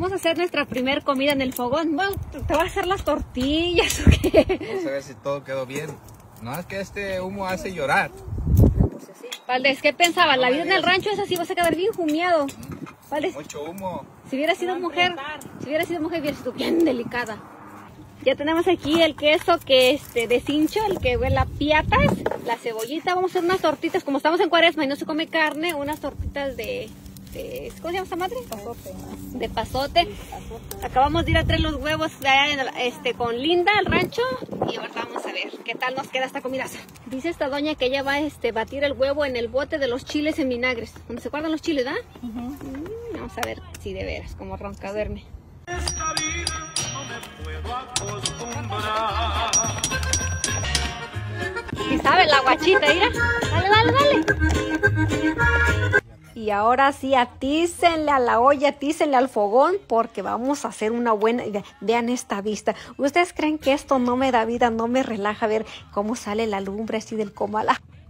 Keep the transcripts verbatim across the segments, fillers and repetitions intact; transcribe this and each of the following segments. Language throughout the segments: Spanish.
Vamos a hacer nuestra primer comida en el fogón. Bueno, ¿te vas a hacer las tortillas o qué? Vamos a ver si todo quedó bien. No, es que este humo hace llorar. Valdés, ¿qué pensabas? La vida en el rancho es así, vas a quedar bien humeado. Valdés, mucho humo. Si hubiera sido mujer, si hubiera sido mujer, hubiera sido bien delicada. Ya tenemos aquí el queso que este de cincho, el que huele a piatas, la cebollita. Vamos a hacer unas tortitas, como estamos en cuaresma y no se come carne, unas tortitas de, de ¿cómo se llama esta madre? Pasote. De pasote. Acabamos de ir a traer los huevos de allá en el, este, con Linda al rancho y ahorita vamos a ver qué tal nos queda esta comida. Dice esta doña que ella va a este, batir el huevo en el bote de los chiles en vinagres, donde se guardan los chiles, ¿ah? Uh -huh. mm, vamos a ver si de veras, como ronca duerme. ¿Y sabe la guachita? Mira, dale, dale, dale. Y ahora sí, atícenle a la olla, atícenle al fogón, porque vamos a hacer una buena... Vean esta vista. ¿Ustedes creen que esto no me da vida, no me relaja ver cómo sale la lumbre así del comal?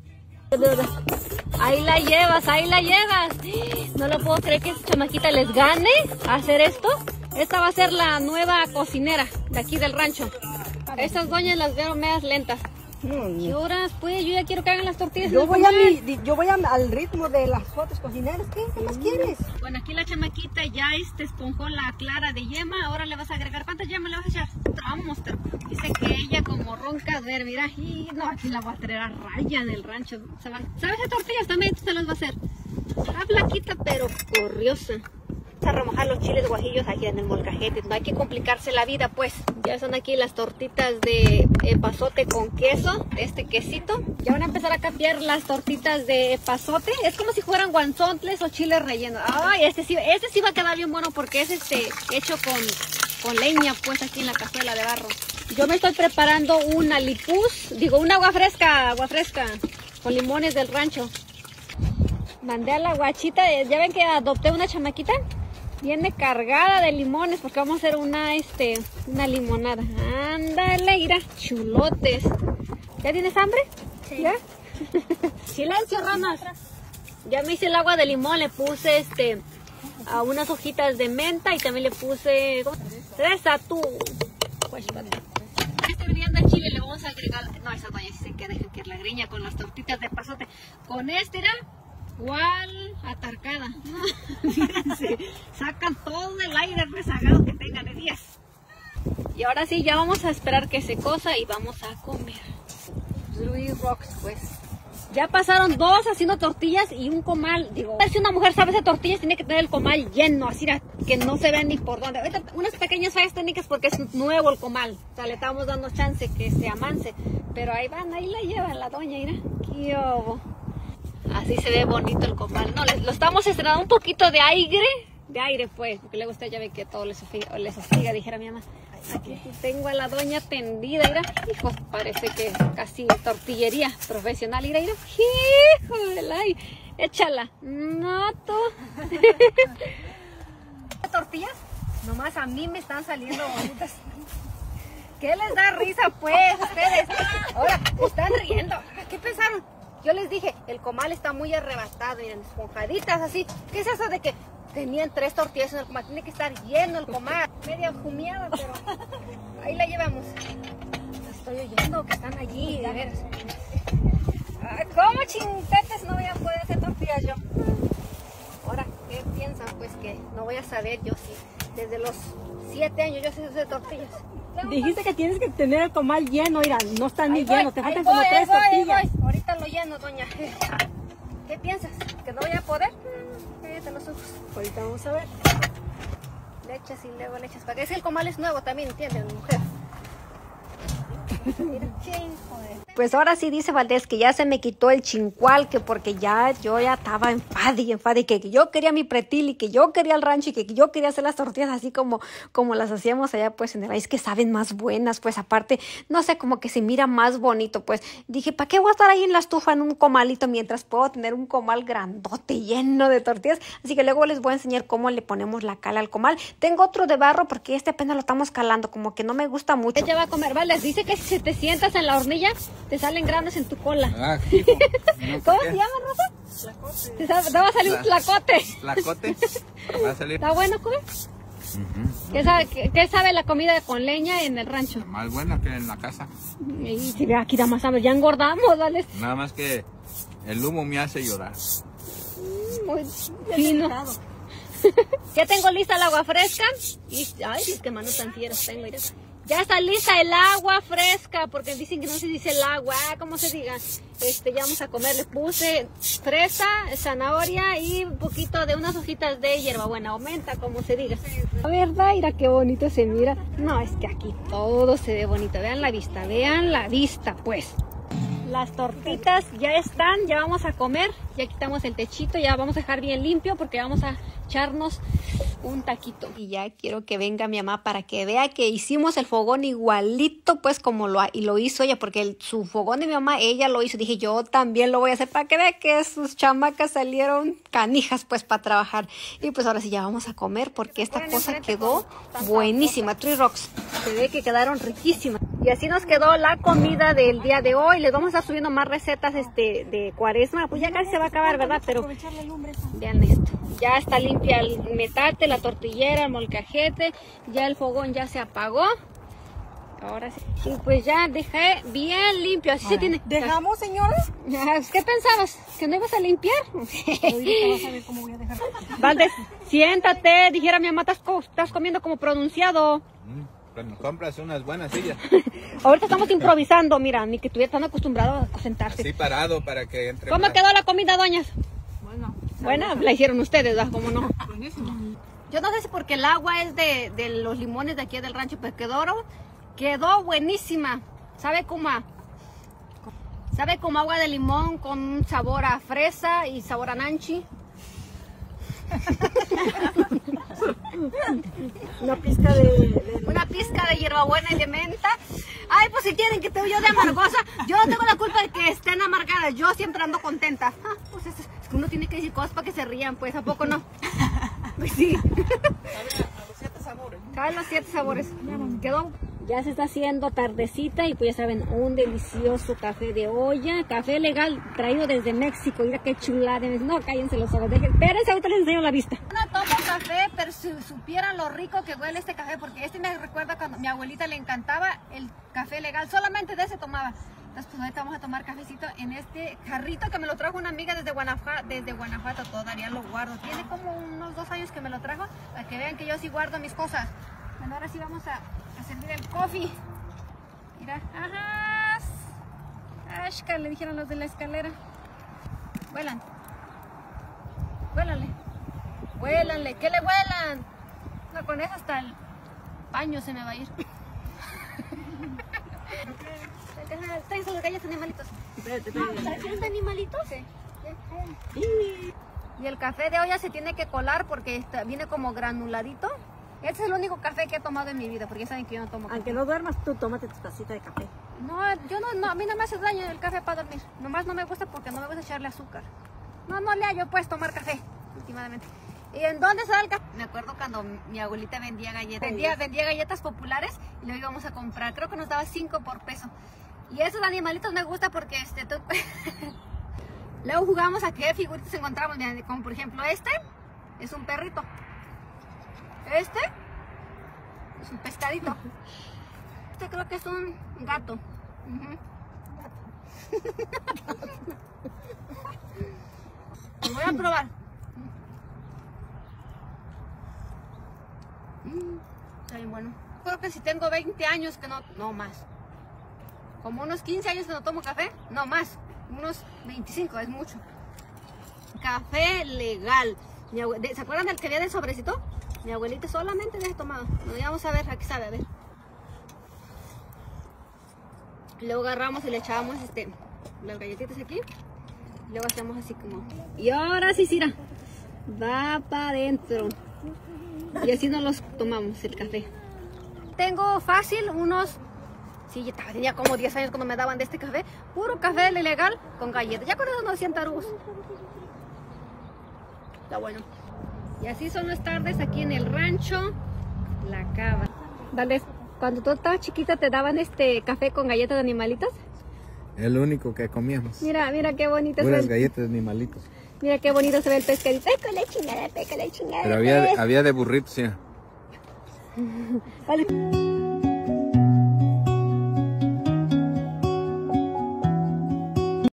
Ahí la llevas, ahí la llevas. No lo puedo creer que esta chamaquita les gane a hacer esto. Esta va a ser la nueva cocinera de aquí del rancho. Estas doñas las veo medias lentas. ¿Qué horas? Pues yo ya quiero que hagan las tortillas. Yo voy, a mi, yo voy a, al ritmo de las otras cocineras. ¿Qué, ¿Qué más quieres? Bueno, aquí la chamaquita ya este esponjó la clara de yema. Ahora le vas a agregar. ¿Cuántas yemas le vas a echar? Vamos, dice que ella como ronca ver, mira. Y no, aquí la va a traer a raya del rancho. Se van. ¿Sabes de tortillas? También se las va a hacer. Está flaquita pero corriosa. A remojar los chiles guajillos aquí en el molcajete, no hay que complicarse la vida, pues. Ya son aquí las tortitas de epazote con queso, este quesito. Ya van a empezar a cambiar las tortitas de epazote. Es como si fueran guanzontles o chiles rellenos. Ay, este sí, este sí va a quedar bien bueno porque es este hecho con, con leña, pues, aquí en la cazuela de barro. Yo me estoy preparando una lipus, digo, una agua fresca, agua fresca, con limones del rancho. Mandé a la guachita, ya ven que adopté una chamaquita. Viene cargada de limones porque vamos a hacer una, este, una limonada. Ándale, mira, chulotes. ¿Ya tienes hambre? Sí. ¿Ya? Silencio, ramas. Ya me hice el agua de limón, le puse este, a unas hojitas de menta y también le puse tres atún. Pues, este brillante de chile le vamos a agregar, no, esa doña sí que dejen que la griña con las tortitas de pasote. Con este, ¿era? ¿Cuál? Atarcada. Fíjense, sacan todo el aire rezagado que tengan de días. Y ahora sí, ya vamos a esperar que se cosa y vamos a comer. Louis Rocks, pues. Ya pasaron dos haciendo tortillas y un comal. Digo, si una mujer sabe hacer tortillas, tiene que tener el comal lleno, así que no se vean ni por dónde. Ahorita unas pequeñas fallas técnicas porque es nuevo el comal. O sea, le estamos dando chance que se amance. Pero ahí van, ahí la lleva la doña, mira. ¡Qué obo! Así se ve bonito el comal. No, lo estamos estrenando un poquito de aire. De aire, pues. Porque luego usted ya ve que todo les hostiga, les hostiga, dijera mi mamá. Aquí tengo a la doña tendida, mira. Hijo, parece que casi tortillería profesional. Mira, mira. Hijo del ay. Échala. No, tú. ¿Tortillas? Nomás a mí me están saliendo bonitas. ¿Qué les da risa, pues, ustedes? Ahora, están riendo. ¿Qué pensaron? Yo les dije, el comal está muy arrebatado, miren, esponjaditas así. ¿Qué es eso de que tenían tres tortillas en el comal? Tiene que estar lleno el comal. Media humeada, pero ahí la llevamos. La estoy oyendo que están allí, de veras. Ay, ¿cómo chintetes no voy a poder hacer tortillas yo? Ahora, ¿qué piensan? Pues que no voy a saber yo sí. Desde los siete años yo sé hacer tortillas. Dijiste que tienes que tener el comal lleno, mira, no está ni voy, lleno, te faltan voy, como tres voy, tortillas. Voy. Ahorita lo lleno, doña. ¿Qué piensas? ¿Que no voy a poder? Cállate los ojos. Ahorita vamos a ver. Le echas y luego le echas para que es que el comal es nuevo también, ¿entienden, mujer? Mira, ching, joder. Pues ahora sí dice Valdés que ya se me quitó el chincual, que porque ya yo ya estaba enfadada y enfadada y que, que yo quería mi pretil y que yo quería el rancho y que yo quería hacer las tortillas así como, como las hacíamos allá pues en el país, que saben más buenas, pues aparte, no sé, como que se mira más bonito, pues dije, ¿para qué voy a estar ahí en la estufa en un comalito mientras puedo tener un comal grandote lleno de tortillas? Así que luego les voy a enseñar cómo le ponemos la cala al comal. Tengo otro de barro porque este apenas lo estamos calando, como que no me gusta mucho. Ella va a comer, Valdés, dice que si te sientas en la hornilla, te salen grandes en tu cola. Ah, hijo. No, ¿Cómo se llama, Rosa? Tlacote. Te, te va a salir un tlacote. ¿Tlacote? Va a salir. ¿Está bueno, comer? Uh-huh. ¿Qué sabe, qué, qué sabe la comida con leña en el rancho? Más buena que en la casa. Y si ve aquí da más hambre, ya engordamos, ¿vale? Nada más que el humo me hace llorar. Muy fino. Ya tengo lista el agua fresca. Y, ay, es que manos tan fieras tengo. Mira. Ya está lista el agua fresca, porque dicen que no se dice el agua, ¿cómo se diga? Este, ya vamos a comer. Le puse fresa, zanahoria y un poquito de unas hojitas de hierbabuena, aumenta, como se diga. La verdad, mira qué bonito se mira. No, es que aquí todo se ve bonito. Vean la vista, vean la vista, pues. Las tortitas ya están, ya vamos a comer, ya quitamos el techito, ya vamos a dejar bien limpio porque vamos a echarnos un taquito. Y ya quiero que venga mi mamá para que vea que hicimos el fogón igualito pues como lo, y lo hizo ella, porque el, su fogón de mi mamá, ella lo hizo. Dije, yo también lo voy a hacer para que vea que sus chamacas salieron canijas pues para trabajar. Y pues ahora sí ya vamos a comer porque esta cosa quedó buenísima. Three Rocks, se ve que quedaron riquísimas. Y así nos quedó la comida del día de hoy. Les vamos a estar subiendo más recetas este, de cuaresma. Pues ya casi se va a acabar, ¿verdad? Pero vean esto. Ya está limpia el metate, la tortillera, el molcajete. Ya el fogón ya se apagó. Ahora sí. Y pues ya dejé bien limpio. Así se tiene. ¿Dejamos, señora? ¿Qué pensabas? ¿Que no ibas a limpiar? Ahorita vas a ver cómo voy a dejar. Valdés, siéntate. Dijera mi mamá, estás, co estás comiendo como pronunciado. Pues nos compras unas buenas sillas. Ahorita estamos improvisando, mira, ni que estuviera tan acostumbrado a sentarse. Así parado para que entre. ¿Cómo más. quedó la comida, doñas? Bueno. Buena, la hicieron ustedes, ¿verdad? ¿Cómo no? Buenísimo. Yo no sé si porque el agua es de, de los limones de aquí del rancho, pero quedó, quedó buenísima. ¿Sabe cómo? Sabe como agua de limón con un sabor a fresa y sabor a nanchi. Una pizca de, de... Una pizca de hierbabuena y de menta. Ay, pues si quieren que te yo de amargosa, yo no tengo la culpa de que estén amargadas. Yo siempre ando contenta. Ah, pues es, es que uno tiene que decir cosas para que se rían, pues, ¿a poco no? Pues sí. Sabe a los siete sabores. Saben los siete sabores. Quedó. Ya se está haciendo tardecita y pues ya saben, un delicioso café de olla, café legal traído desde México. Mira qué chulada. No, cállense los ojos, dejen, espérense, ahorita les enseño la vista. No tomo café, pero si supieran lo rico que huele este café, porque este me recuerda cuando a mi abuelita le encantaba el café legal, solamente de ese tomaba. Entonces pues ahorita vamos a tomar cafecito en este jarrito que me lo trajo una amiga desde Guanajuato, desde Guanajuato, todavía lo guardo. Tiene como unos dos años que me lo trajo, para que vean que yo sí guardo mis cosas. Bueno, ahora sí vamos a, a servir el coffee. Mira, ajá. Ashka, le dijeron los de la escalera. Vuelan. Vuélanle. Vuélanle. ¿Qué le vuelan? No, con eso hasta el paño se me va a ir. Tráiganse las galletas, animalitos. ¿Tráiganse animalitos? Sí. Y el café de olla se tiene que colar porque está, viene como granuladito. Este es el único café que he tomado en mi vida, porque ya saben que yo no tomo café. Aunque no duermas, tú tómate tu tacita de café. No, yo no, no, a mí no me hace daño el café para dormir. Nomás no me gusta porque no me gusta echarle azúcar. No, no le hallo pues tomar café, últimamente. ¿Y en dónde se da el café? Me acuerdo cuando mi abuelita vendía galletas. Vendía, vendía galletas populares y lo íbamos a comprar. Creo que nos daba cinco por peso. Y esos animalitos me gusta porque este... Tú... Luego jugamos a qué figuritas encontramos. Como por ejemplo este es un perrito. Este es un pescadito. Este creo que es un gato. Uh-huh. Voy a probar. Mm, está bien bueno. Creo que si tengo veinte años que no, no más. Como unos quince años que no tomo café, no más. Unos veinticinco, es mucho. Café legal. ¿Se acuerdan del que había del sobrecito? Mi abuelita solamente había tomado. Nos íbamos a ver, aquí sabe, a ver. Luego agarramos y le echábamos este, las galletitas aquí. Y luego hacemos así como. Y ahora sí, Cira. Va para adentro. Y así nos los tomamos el café. Tengo fácil unos. Sí, ya tenía como diez años cuando me daban de este café. Puro café ilegal con galletas. Ya con eso no hacían tarugos. Está bueno. Y así son las tardes aquí en el rancho La Cava. Vale, cuando tú estabas chiquita te daban este café con galletas de animalitos. Es lo único que comíamos. Mira, mira qué bonito. Puras galletas de animalitos. Mira qué bonito se ve el pescadito. Ay, con la chingada, con la chingada. Pero había, había de burritos, sí. Vale.